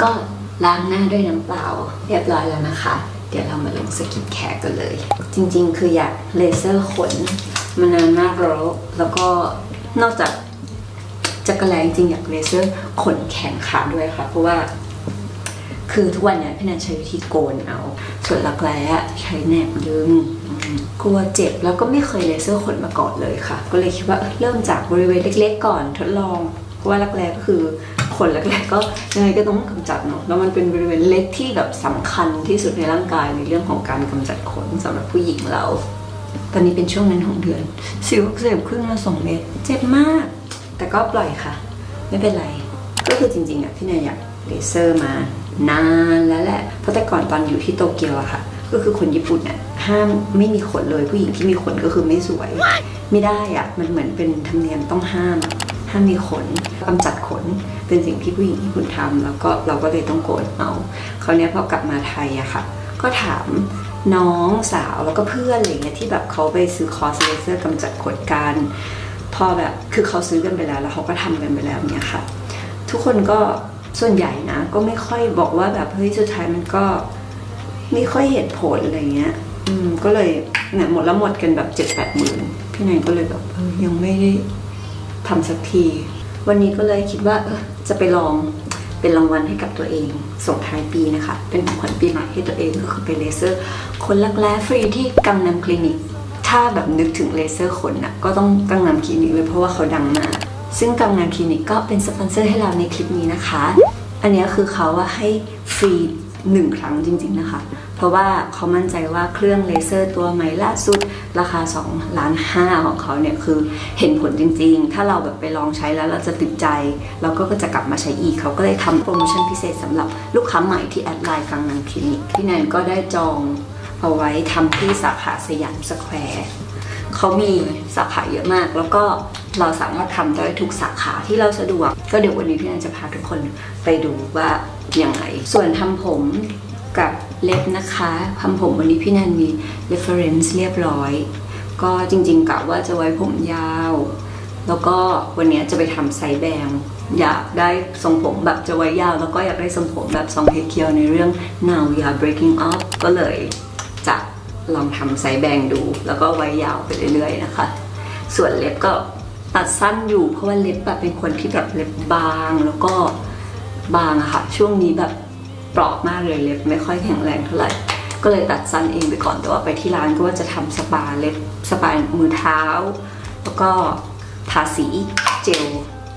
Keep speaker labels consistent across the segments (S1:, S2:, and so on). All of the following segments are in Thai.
S1: ก็ล้างหน้าด้วยน้ำเปล่าเรียบร้อยแล้วนะคะเดี๋ยวเรามาลงสกินแคร์กันเลยจริงๆคืออยากเลเซอร์ขนมานานมากแล้วก็นอกจากจักรแลจริงอยากเลเซอร์ขนแขนขาด้วยค่ะเพราะว่าคือทุกวันเนี่ยพี่นันใช้วิธีโกนเอาส่วนรักแร้ใช้แหนบดึงกลัวเจ็บแล้วก็ไม่เคยเลเซอร์ขนมาก่อนเลยค่ะก็เลยคิดว่าเริ่มจากบริเวณเล็กๆก่อนทดลองเพราะว่ารักแร้ก็คือขนรักแร้ก็ยังไงก็ต้องกำจัดเนาะแล้วมันเป็นบริเวณเล็กที่แบบสำคัญที่สุดในร่างกายในเรื่องของการกำจัดขนสำหรับผู้หญิงเราตอนนี้เป็นช่วงนั้นของเดือนสิวอักเสบขึ้นมา2 เม็ดเจ็บมากแต่ก็ปล่อยค่ะไม่เป็นไรก็คือจริงๆพี่นันอยากเลเซอร์มานานแล้วแหละเพราะแต่ก่อนตอนอยู่ที่โตเกียวอะค่ะก็คือคนญี่ปุ่นเนี่ยห้ามไม่มีขนเลยผู้หญิงที่มีขนก็คือไม่สวยไม่ได้อะมันเหมือนเป็นธรรมเนียมต้องห้ามมีขนกำจัดขนเป็นสิ่งที่ผู้หญิงญี่ปุ่นทำแล้วก็เราก็เลยต้องโกนเอาคราวนี้พอกลับมาไทยอะค่ะก็ถามน้องสาวแล้วก็เพื่อนอะไรเงี้ยที่แบบเขาไปซื้อคอร์สเลเซอร์กำจัดขนกันพอแบบคือเขาซื้อกันไปแล้วเขาก็ทำกันไปแล้วเนี่ยค่ะทุกคนก็ส่วนใหญ่นะก็ไม่ค่อยบอกว่าแบบเฮ้ยสุดท้ายมันก็ไม่ค่อยเห็นผลอะไรเงี้ยก็เลยเนี่ยหมดกันแบบ7-8 หมื่นพี่นายก็เลยแบบยังไม่ได้ทำสักทีวันนี้ก็เลยคิดว่าจะไปลองเป็นรางวัลให้กับตัวเองส่งท้ายปีนะคะเป็นของขวัญปีใหม่ให้ตัวเองก็คือไปเลเซอร์ขนรักแร้ฟรีที่กังนัมคลินิกถ้าแบบนึกถึงเลเซอร์ขนนะก็ต้องกังนัมคลินิกเลยเพราะว่าเขาดังมากซึ่งกังนัมคลินิกก็เป็นสปอนเซอร์ให้เราในคลิปนี้นะคะอันนี้คือเขาให้ฟรี1 ครั้งจริงๆนะคะเพราะว่าเขามั่นใจว่าเครื่องเลเซอร์ตัวใหม่ล่าสุดราคา2.5 ล้านของเขาเนี่ยคือเห็นผลจริงๆถ้าเราแบบไปลองใช้แล้วเราจะติดใจเราก็จะกลับมาใช้อีกเขาก็เลยทำโปรโมชั่นพิเศษสำหรับลูกค้าใหม่ที่แอดไลน์กังนัมคลินิกพี่แนนก็ได้จองเอาไว้ทำที่สาขาสยามสแควร์เขามีสาขาเยอะมากแล้วก็เราสามารถทำได้ทุกสาขาที่เราสะดวกก็เดี๋ยววันนี้พี่แนนจะพาทุกคนไปดูว่ายังไงส่วนทำผมกับเล็บนะคะทำผมวันนี้พี่แนนมี reference เรียบร้อยก็จริงๆกะว่าจะไว้ผมยาวแล้วก็วันนี้จะไปทำไซส์แบงอยากได้ทรงผมแบบจะไว้ยาวแล้วก็อยากได้ทรงผมแบบซองเฮเคียวในเรื่อง Now We Are Breaking Up ก็เลยจะลองทำไซส์แบงดูแล้วก็ไว้ยาวไปเรื่อยๆนะคะส่วนเล็บก็ตัดสั้นอยู่เพราะว่าเล็บแบบเป็นคนที่แบบเล็บบางแล้วก็บางอะค่ะช่วงนี้แบบเปราะมากเลยเล็บไม่ค่อยแข็งแรงเท่าไหร่ก็เลยตัดสั้นเองไปก่อนแต่ว่าไปที่ร้านก็ว่าจะทำสปาเล็บสปามือเท้าแล้วก็ทาสีเจล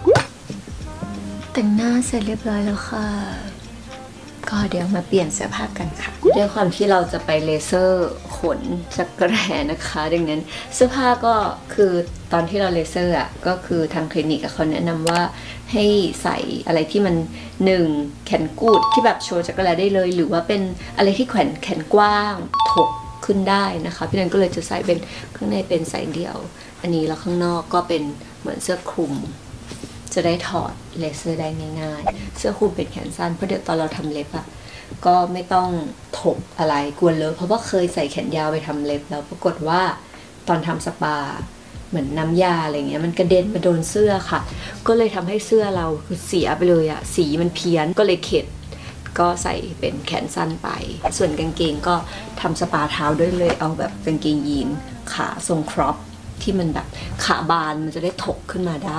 S1: แต่งหน้าเสร็จเรียบร้อยแล้วค่ะก็เดี๋ยวมาเปลี่ยนเสื้อผ้ากันค่ะด้วยความที่เราจะไปเลเซอร์ขนจักรแร้นะคะดังนั้นเสื้อผ้าก็คือตอนที่เราเลเซอร์อ่ะก็คือทางคลินิกเขาแนะนำว่าให้ใส่อะไรที่มันแขนกุดที่แบบโชว์จักรแร้ได้เลยหรือว่าเป็นอะไรที่แขนกว้างถกขึ้นได้นะคะพี่นันก็เลยจะใส่เป็นข้างในเป็นใส่เดี่ยวอันนี้แล้วข้างนอกก็เป็นเหมือนเสื้อคลุมจะได้ถอดเลเซอร์ได้ง่ายๆเสื้อคลุมเป็นแขนสั้นเพราะเดี๋ยวตอนเราทำเล็บอะก็ไม่ต้องถกอะไรกวนเลอะเพราะว่าเคยใส่แขนยาวไปทำเล็บแล้วปรากฏว่าตอนทำสปาเหมือนน้ำยาอะไรเงี้ยมันกระเด็นมาโดนเสื้อค่ะก็เลยทำให้เสื้อเราคือเสียไปเลยอะสีมันเพี้ยนก็เลยเข็ดก็ใส่เป็นแขนสั้นไปส่วนกางเกงก็ทำสปาเท้าด้วยเลยเอาแบบกางเกงยีนขาทรงครอปที่มันแบบขาบานมันจะได้ถกขึ้นมาได้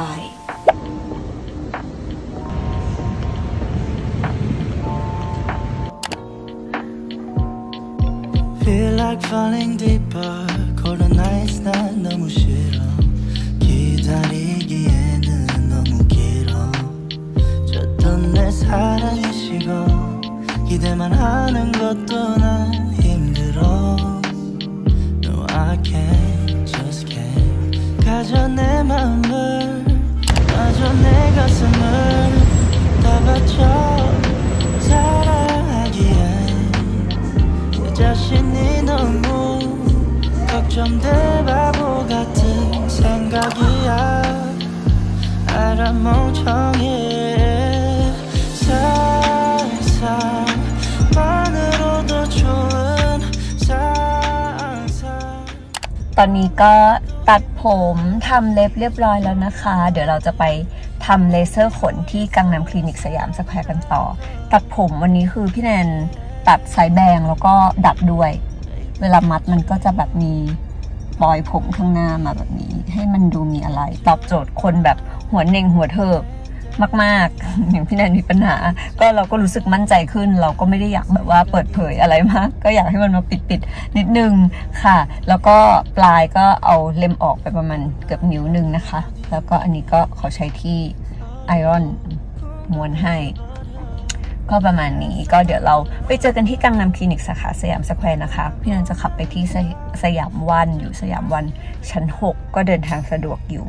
S2: Feel like falling deeper Cold nights 난 너무 싫어 기다리기에는 너무 길어 줬던 내 사랑이 식어 기대만 하는 것도 난 힘들어 No I can't just can't 가져 내 마음을 마저 내 가슴을 다 바쳐 사랑하기엔 자신이 너무 걱정돼 바보 같은 생각이야 알아 멍청해 상상만으로도 좋은 상상
S1: ตอนนี้ก็ตัดผมทำเล็บเรียบร้อยแล้วนะคะเดี๋ยวเราจะไปทำเลเซอร์ขนที่กังนำคลินิกสยามสแควร์กันต่อตัดผมวันนี้คือพี่แนนตัดสายแบงแล้วก็ดัดด้วยเวลามัดมันก็จะแบบมีปลอยผมข้างหน้ามาแบบนี้ให้มันดูมีอะไรตอบโจทย์คนแบบหัวเน่งหัวเถิกมากๆอย่างพี่แนนมีปัญหาก็เราก็รู้สึกมั่นใจขึ้นเราก็ไม่ได้อยากแบบว่าเปิดเผยอะไรมากก็อยากให้มันมาปิดนิดนึงค่ะแล้วก็ปลายก็เอาเล็มออกไปประมาณเกือบนิ้วนึงนะคะแล้วก็อันนี้ก็ขอใช้ที่ไอรอนม้วนให้ก็ประมาณนี้ก็เดี๋ยวเราไปเจอกันที่กังนำคลินิกสาขาสยามสแควร์นะคะพี่นันจะขับไปที่สยามวันอยู่สยามวันชั้น 6ก็เดินทางสะดวกอยู่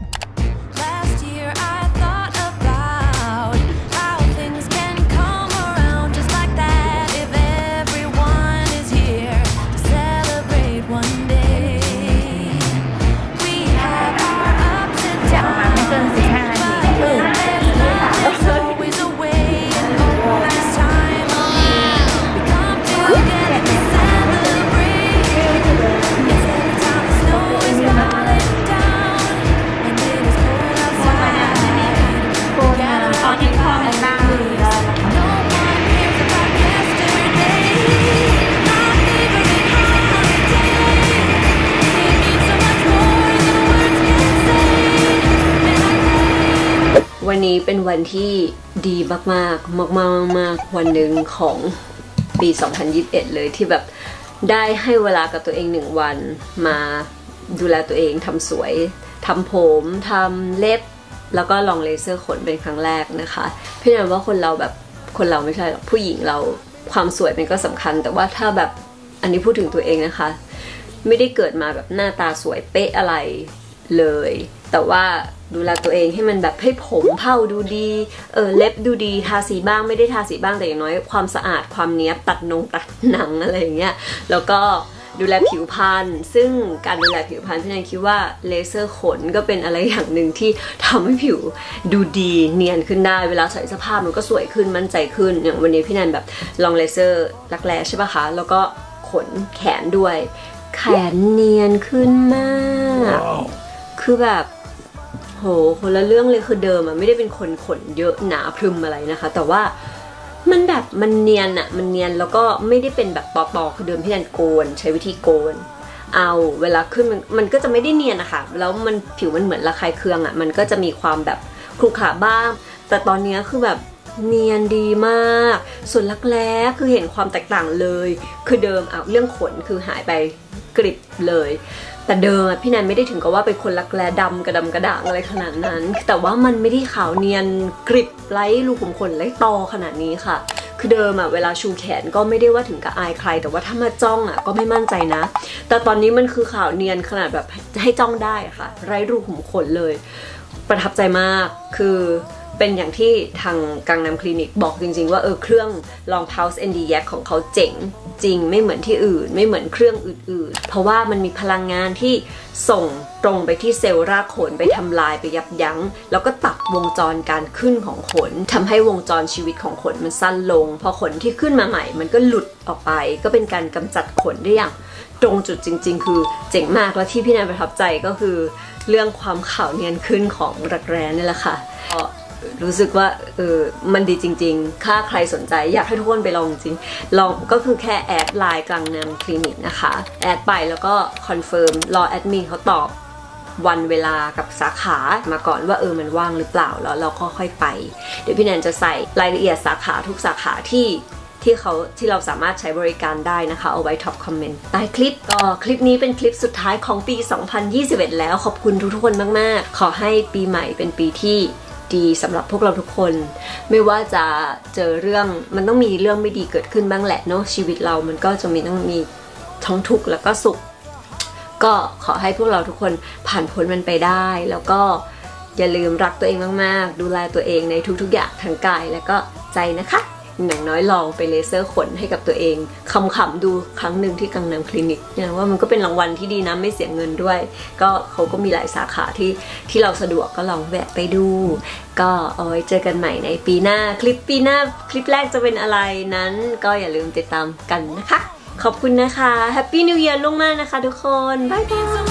S1: วันนี้เป็นวันที่ดีมากๆวันหนึ่งของปี 2021 เลยที่แบบได้ให้เวลากับตัวเอง1 วันมาดูแลตัวเองทำสวยทำผมทำเล็บแล้วก็ลองเลเซอร์ขนเป็นครั้งแรกนะคะพี่นันว่าคนเราไม่ใช่หรอกผู้หญิงเราความสวยมันก็สำคัญแต่ว่าถ้าแบบอันนี้พูดถึงตัวเองนะคะไม่ได้เกิดมาแบบหน้าตาสวยเป๊ะอะไรเลยแต่ว่าดูแลตัวเองให้มันแบบให้ผมเผ้าดูดีเล็บดูดีทาสีบ้างไม่ได้ทาสีบ้างแต่อย่างน้อยความสะอาดความเนี้ยบตัดหนังอะไรอย่างเงี้ยแล้วก็ดูแลผิวพรรณซึ่งการดูแลผิวพรรณพี่นันคิดว่าเลเซอร์ขนก็เป็นอะไรอย่างหนึ่งที่ทำให้ผิวดูดีเนียนขึ้นได้เวลาใส่เสื้อผ้ามันก็สวยขึ้นมั่นใจขึ้นอย่างวันนี้พี่นันแบบลองเลเซอร์รักแร้ใช่ปะคะแล้วก็ขนแขนด้วยแขนเนียนขึ้นมากคือแบบโหคนละเรื่องเลยคือเดิมไม่ได้เป็นคนขนเยอะหนาพรึมอะไรนะคะแต่ว่ามันแบบมันเนียนมันเนียนแล้วก็ไม่ได้เป็นแบบปอคือเดิมพี่นันโกนใช้วิธีโกนเอาเวลาขึ้นมันก็จะไม่ได้เนียนนะคะแล้วมันผิวมันเหมือนระคายเคืองมันก็จะมีความแบบขรุขระบ้างแต่ตอนนี้คือแบบเนียนดีมากส่วนรักแร้คือเห็นความแตกต่างเลยคือเดิมเรื่องขนคือหายไปกริบเลยแต่เดิมพี่นันไม่ได้ถึงกับว่าเป็นคนรักแร้ดำกระด่างอะไรขนาดนั้นแต่ว่ามันไม่ได้ขาวเนียนกริบไร้รูขุมขนไร้ตอขนาดนี้ค่ะคือเดิมเวลาชูแขนก็ไม่ได้ว่าถึงกับอายใครแต่ว่าถ้ามาจ้องก็ไม่มั่นใจนะแต่ตอนนี้มันคือขาวเนียนขนาดแบบให้จ้องได้ค่ะไร้รูขุมขนเลยประทับใจมากคือเป็นอย่างที่ทางกังนำคลินิกบอกจริงๆว่าเครื่องลอง Pulse ND Yak ของเขาเจ๋งจริงไม่เหมือนที่อื่นไม่เหมือนเครื่องอื่นๆเพราะว่ามันมีพลังงานที่ส่งตรงไปที่เซลล์รากขนไปทำลายไปยับยั้งแล้วก็ตัดวงจรการขึ้นของขนทำให้วงจรชีวิตของขนมันสั้นลงพอขนที่ขึ้นมาใหม่มันก็หลุดออกไปก็เป็นการกำจัดขนได้อย่างตรงจุดจริงๆคือเจ๋งมากแล้วที่พี่นันประทับใจก็คือเรื่องความขาวเนียนขึ้นของรักแร้นี่แหละค่ะรู้สึกว่ามันดีจริงๆถ้าใครสนใจอยากให้ทุกคนไปลองจริงลองก็คือแค่แอดไลน์กังนำคลินิกนะคะแอดไปแล้วก็คอนเฟิร์มรอแอดมินเขาตอบวันเวลากับสาขามาก่อนว่ามันว่างหรือเปล่าแล้วเราก็ค่อยไปเดี๋ยวพี่แนนจะใส่รายละเอียดสาขาทุกสาขาที่เราสามารถใช้บริการได้นะคะเอาไว้ท็อปคอมเมนต์ใต้คลิปก็คลิปนี้เป็นคลิปสุดท้ายของปี 2021 แล้วขอบคุณทุกคนมากๆขอให้ปีใหม่เป็นปีที่ดีสำหรับพวกเราทุกคนไม่ว่าจะเจอเรื่องมันต้องมีเรื่องไม่ดีเกิดขึ้นบ้างแหละเนาะชีวิตเรามันก็จะต้องมีทั้งทุกข์แล้วก็สุขก็ขอให้พวกเราทุกคนผ่านพ้นมันไปได้แล้วก็อย่าลืมรักตัวเองมากๆดูแลตัวเองในทุกๆอย่างทั้งกายและก็ใจนะคะอย่างน้อยลองไปเลเซอร์ขนให้กับตัวเองขำๆดูครั้งหนึ่งที่กังนำคลินิกเนี่ยว่ามันก็เป็นรางวัลที่ดีนะไม่เสียเงินด้วยก็เขาก็มีหลายสาขาที่เราสะดวกก็ลองแวะไปดูก็เอาไว้เจอกันใหม่ในปีหน้าคลิปแรกจะเป็นอะไรนั้นก็อย่าลืมติดตามกันนะคะขอบคุณนะคะ Happy New Year ล่วงหน้านะคะทุกคนบ๊ายบาย